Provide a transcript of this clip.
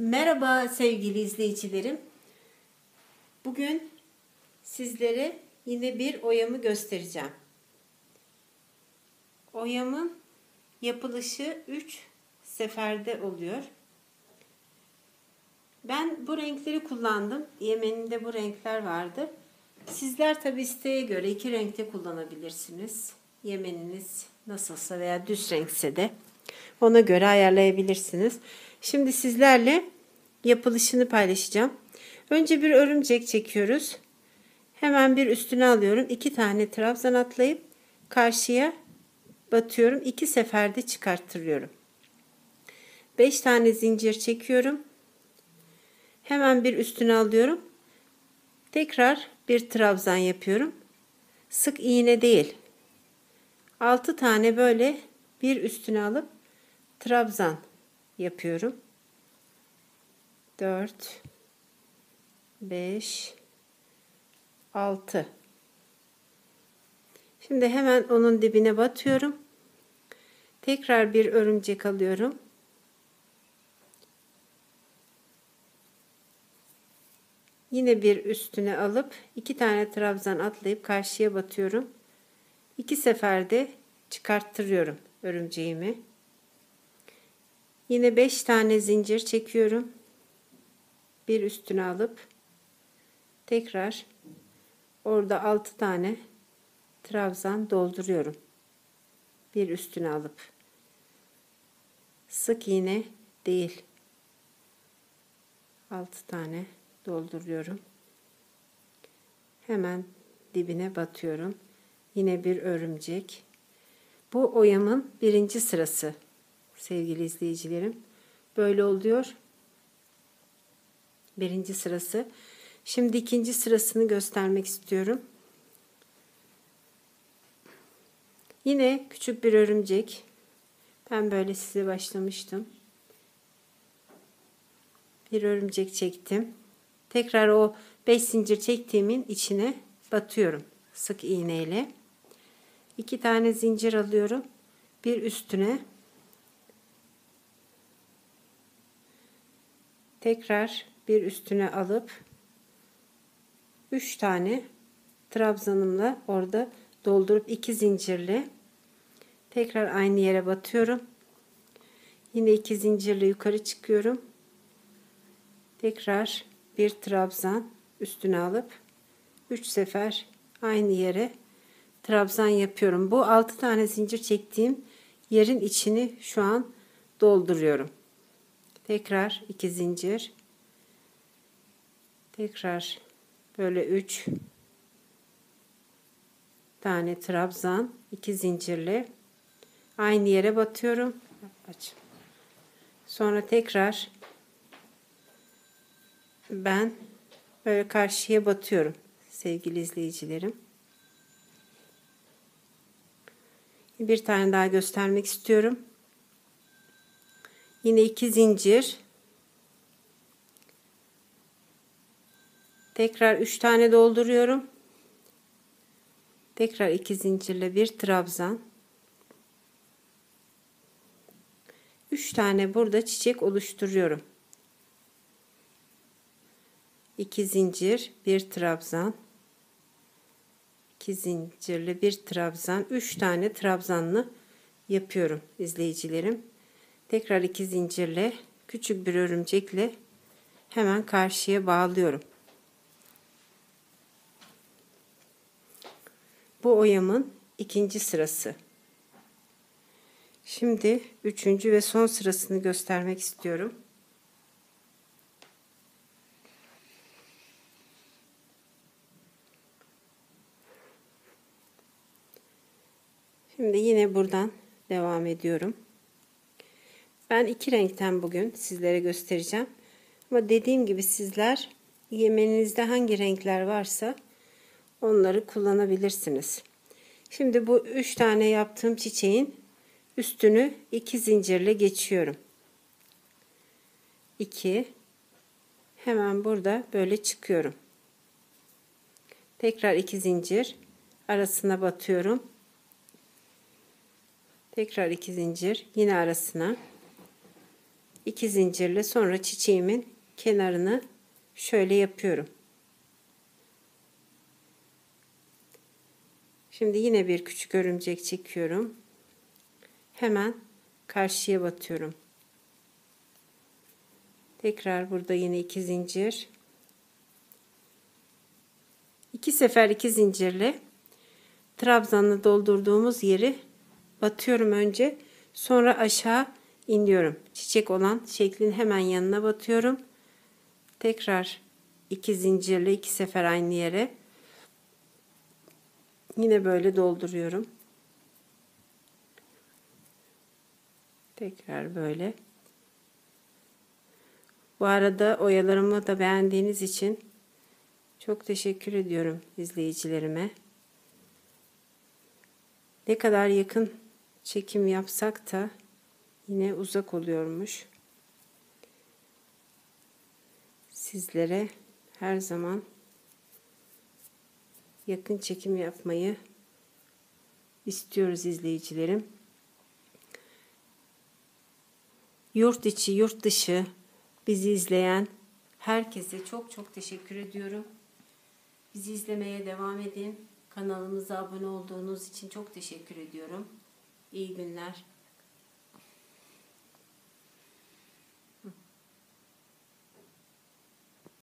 Merhaba sevgili izleyicilerim. Bugün sizlere yine bir oyamı göstereceğim. Oyamın yapılışı 3 seferde oluyor. Ben bu renkleri kullandım. Yemeninde bu renkler vardı. Sizler tabi isteğe göre 2 renkte kullanabilirsiniz. Yemeniniz nasılsa veya düz renkse de ona göre ayarlayabilirsiniz. Şimdi sizlerle yapılışını paylaşacağım. Önce bir örümcek çekiyoruz. Hemen bir üstüne alıyorum. 2 tane trabzan atlayıp karşıya batıyorum. 2 seferde çıkarttırıyorum. 5 tane zincir çekiyorum. Hemen bir üstüne alıyorum. Tekrar bir trabzan yapıyorum. Sık iğne değil. 6 tane böyle bir üstüne alıp trabzan yapıyorum. 4 5 6. Şimdi hemen onun dibine batıyorum. Tekrar bir örümcek alıyorum. Yine bir üstüne alıp 2 tane trabzan atlayıp karşıya batıyorum. 2 seferde çıkarttırıyorum örümceğimi. Yine 5 tane zincir çekiyorum. Bir üstüne alıp tekrar orada 6 tane trabzan dolduruyorum. Bir üstüne alıp sık iğne değil. 6 tane dolduruyorum. Hemen dibine batıyorum. Yine bir örümcek. Bu oyamın 1. sırası sevgili izleyicilerim. Böyle oluyor. 1. sırası. Şimdi 2. sırasını göstermek istiyorum. Yine küçük bir örümcek. Ben böyle size başlamıştım. Bir örümcek çektim. Tekrar o 5 zincir çektiğimin içine batıyorum. Sık iğneyle. 2 tane zincir alıyorum. Bir üstüne. Tekrar bir üstüne alıp 3 tane trabzanımla orada doldurup 2 zincirle tekrar aynı yere batıyorum. Yine 2 zincirle yukarı çıkıyorum. Tekrar bir trabzan üstüne alıp 3 sefer aynı yere trabzan yapıyorum. Bu 6 tane zincir çektiğim yerin içini şu an dolduruyorum. Tekrar 2 zincir. Tekrar böyle 3 tane trabzan 2 zincirle aynı yere batıyorum. Sonra tekrar ben böyle karşıya batıyorum sevgili izleyicilerim. Bir tane daha göstermek istiyorum. Yine 2 zincir. Tekrar 3 tane dolduruyorum. Tekrar 2 zincirle bir trabzan. 3 tane burada çiçek oluşturuyorum. 2 zincir, bir trabzan. 2 zincirli bir trabzan. 3 tane trabzanlı yapıyorum izleyicilerim. Tekrar 2 zincirle küçük bir örümcekle hemen karşıya bağlıyorum. Bu oyamın 2. sırası. Şimdi 3. ve son sırasını göstermek istiyorum. Şimdi yine buradan devam ediyorum. Ben 2 renkten bugün sizlere göstereceğim. Ama dediğim gibi sizler yemeninizde hangi renkler varsa onları kullanabilirsiniz. Şimdi bu 3 tane yaptığım çiçeğin üstünü 2 zincirle geçiyorum. 2. Hemen burada böyle çıkıyorum. Tekrar 2 zincir arasına batıyorum. Tekrar 2 zincir yine arasına. 2 zincirle sonra çiçeğimin kenarını şöyle yapıyorum. Şimdi yine bir küçük örümcek çekiyorum. Hemen karşıya batıyorum. Tekrar burada yine 2 zincir. 2 sefer 2 zincirle trabzanla doldurduğumuz yeri batıyorum önce. Sonra aşağı iniyorum. Çiçek olan şeklin hemen yanına batıyorum. Tekrar 2 zincirle 2 sefer aynı yere. Yine böyle dolduruyorum. Tekrar böyle. Bu arada oyalarımı da beğendiğiniz için çok teşekkür ediyorum izleyicilerime. Ne kadar yakın çekim yapsak da yine uzak oluyormuş. Sizlere her zaman yakın çekim yapmayı istiyoruz izleyicilerim. Yurt içi, yurt dışı bizi izleyen herkese çok teşekkür ediyorum. Bizi izlemeye devam edin. Kanalımıza abone olduğunuz için çok teşekkür ediyorum. İyi günler.